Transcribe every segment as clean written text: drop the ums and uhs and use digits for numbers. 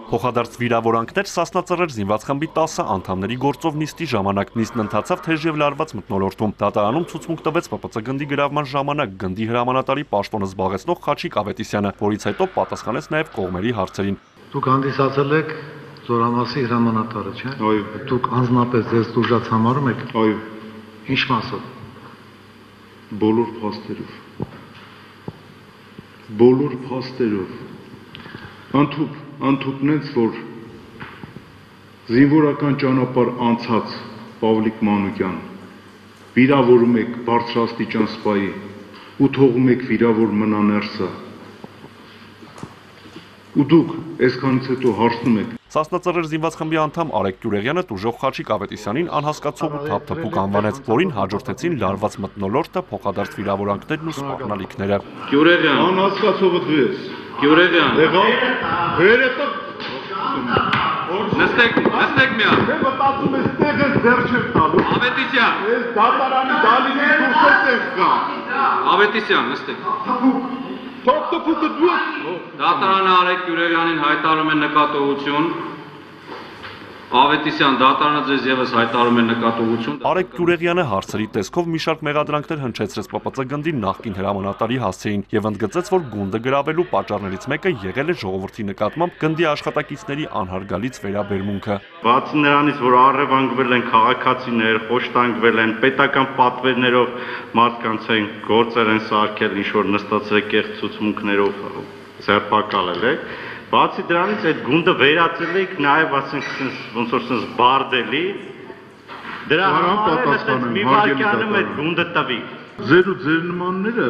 Փոխադարձ վիրավորանքներ Սասնա Ծռեր զինված խմբի 10 անդամների գործով նիստի ժամանակ նիստն ընթացավ թեժ եւ լարված մթնոլորտում։ Դատարանում ցուցմունք տվեց ՊՊՑ գնդի գրավման ժամանակ գնդի հրամանատարի պաշտոնը զբաղեցնող Խաչիկ Ավետիսյանը, որից հետո պատասխանեց նաեւ կողմերի հարցերին։ Դուք հանդիսացել եք Զորամասի հրամանատարը, չէ՞։ Այո։ Դուք անձնապես ձեզ դուրժած համարում եք։ Այո։ Ինչ մասով։ Բոլոր փաստերով։ Բոլոր փաստերով։ Ընդհուպնեց, որ զինվորական ճանապարհ անցած Պավլիկ Մանուկյան վիրավորում եք բարձրաստիճան սպայի ու թողում եք վիրավոր մնա ներսը։ Ու դուք այսքանից հետո հարցնում եք։ Սասնա Ծռեր զինված խմբի անդամ Արեգ Գյուրեղյանը տուժող Խաչիկ Ավետիսյանին անհասկացող ու թափթփուկ անվանեց, որին հաջորդեցին լարված մթնոլորտը, փոխադարձ վիրավորանքներն ու սպառնալիքները։ Գյուրեղյան, անհասկացողը դու ես։ Գյուրեղյան։ Եղավ։ Վերետը։ Նստեք միա։ Դե մտածում ես տեղը ձեռ չեմ տալու։ Ավետիսյան։ Ես դատարանի դալիքի դուրս եմ կա։ Ավետիսյան, նստեք։ Թոփթփուկը դու ես։ Դատարանը Արեգ Գյուրեղյանին հայտարարում է նկատողություն։ Ավետիսյան, դատարանը ձեզ եւս հայտարարում է նկատողություն։ Արեգ Գյուրեղյանը հարցերի տեսքով մի շարք մեղադրանքներ հնչեցրեց ՊՊՑ գնդի նախկին հրամանատարի հասցեին եւ ընդգծեց, որ գունդը գրավելու պատճառներից մեկը եղել է ժողովրդի նկատմամբ գնդի աշխատակիցների անհարգալից վերաբերմունքը։ Բացի նրանից, որ առևանգվել են քաղաքացիներ, խոշտանգվել են, պետական պատվերներով մարդկանց են գործեր են սարքել, ինչ որ նստածել կեղծ ցուցմունքներով ձերբակալել եք։ Բացի դրանից այդ գունդը վերածել եք նաև ասենք ոնց որ sense բարդելի դրա համար մի վարկյանում այդ գունդը տվի Ձեր ու ձեր նմանները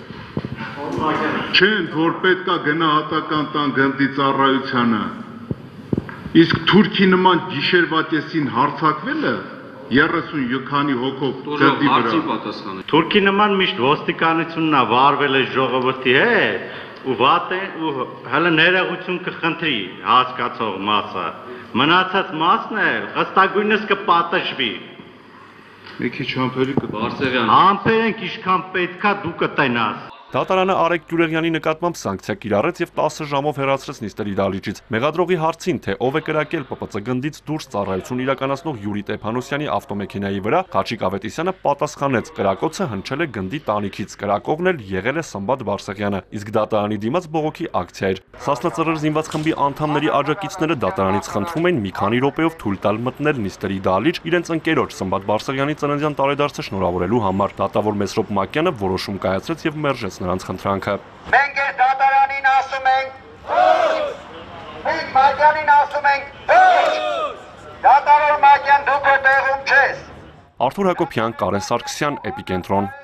չեն որ պետքա գնահատական տան գնդի ծառայությանը իսկ թուրքի նման գիշերվատեսին հարձակվելը 30 քանի հոգով գնդի վրա Թուրքի նման միշտ ոստիկանությունն է վարվել է ժողովրդի հետ ու վատը ու հələ ներողություն կխնդրի հասկացող մասը մնացած մասն էլ ըստագույնս կպատժվի Մի քիչ համբերի Բարսեղյան Համբերենք ինչքան պետքա դու կտենաս Դատարանը Արեգ Գյուրեղյանի նկատմամբ սանկցիա կիրառեց եւ 10 ժամով հեռացրեց նիստերի դահլիճից։ Մեղադրողի հարցին, թե ով է կրակել ՊՊՑ գնդից դուրս ծառայություն իրականացնող Յուրի Տեփանոսյանի ավտոմեքենայի վրա, Խաչիկ Ավետիսյանը պատասխանեց. կրակոցը հնչել է գնդի տանիքից, կրակողն էլ եղել է Սմբատ Բարսեղյանը, իսկ դատարանի դիմաց բողոքի ակցիա էր։ Սասնա Ծռեր զինված խմբի անդամների աջակիցները դատարանից խնդրում են մի քանի րոպեով թույլ տալ մտնել նիստերի դահլիճ իրենց ընկերոջ Սմբատ Բարսեղյանի ծննդյան տարեդարձը շնորհավորելու համար։ Դատավոր Մեսրոպ Մակյանը որոշում կայացրեց եւ մերժեց նրանց խնդրանքը։ Մենք այս դատարանին ասում ենք Մենք Մակյանին ասում ենք Դատարան Մակյան դու քո տեղում չես Արթուր Հակոբյան, Կարեն Սարգսյան, Էպիկենտրոն